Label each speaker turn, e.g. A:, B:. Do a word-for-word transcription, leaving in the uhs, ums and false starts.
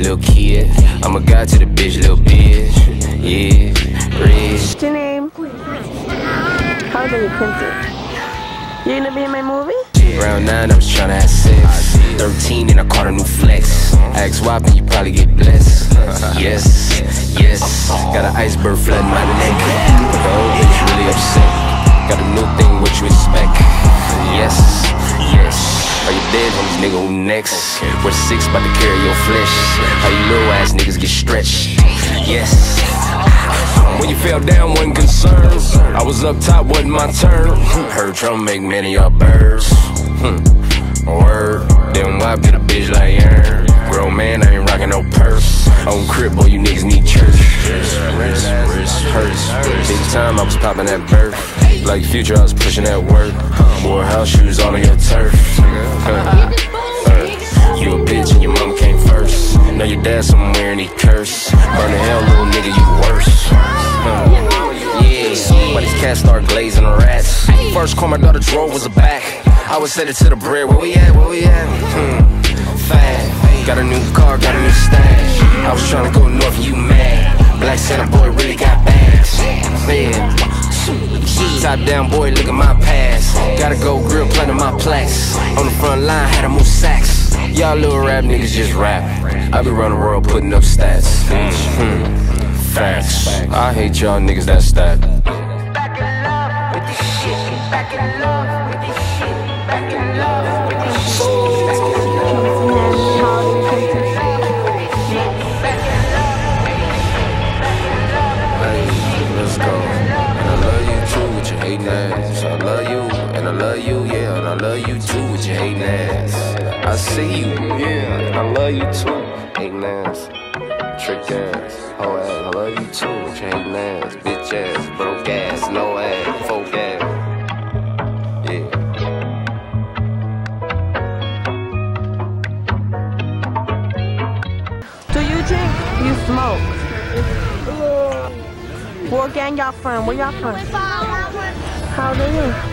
A: little kid. I'm a guy to the bitch, little bitch. Yeah, rich.
B: What's your name? How old are you, Quincy? You gonna be in my movie?
A: Round nine, I was tryna have sex. Thirteen, and I caught a new flex. Ask why, and you probably get blessed. Yes, yes. Got an iceberg flooding my neck, but the old bitch really upset. Got a new thing, what you expect? Yes, yes. Are you dead on this nigga who next? We're six, about to carry your flesh. How you little ass niggas get stretched? Yes. When you fell down, wasn't concerned. I was up top, wasn't my turn. Heard Trump make many of birds. Hmm. Word. Then why get a bitch like Aaron? Grown man, I ain't rockin' no purse. On crib, boy, you niggas need church. Wrist, wrist, wrist, hurts. Big time, I was poppin' that birth. Like Future, I was pushing that work. Wore house shoes all on your turf. Uh, uh, you a bitch and your mama came first. Know your dad somewhere and he curse. Burn the hell, little nigga, you worse. Uh, yeah, but these cats start glazing the rats. First call my daughter drove was a back. I was headed to the bread, where we at, where we at? Hmm, fat, got a new car, got a new stash. I was trying to go north and you mad. Black Santa boy really got bags. Yeah, top down boy, look at my past. Gotta go grill, planting my plaques. On the front line, had to move sacks. Y'all little rap niggas just rap. I be running the world putting up stats. Mm-hmm. Facts. I hate y'all niggas that stat.
C: Back in love with this shit. Back in love with this shit. Back in love with this shit. Back in love with this shit. Back in love with this shit.
A: Hey, let's go. And I love you too with your hating ass. I love you, and I love you, yeah. And I love you too with your hating ass. I see you, yeah. And I love you too, hating ass. Trick ass, hoe ass. I love you too with your hating ass. Bitch ass, broke ass, no ass, folk ass. Yeah.
B: Do you drink? You smoke? What gang y'all from? Where y'all from? How old are you?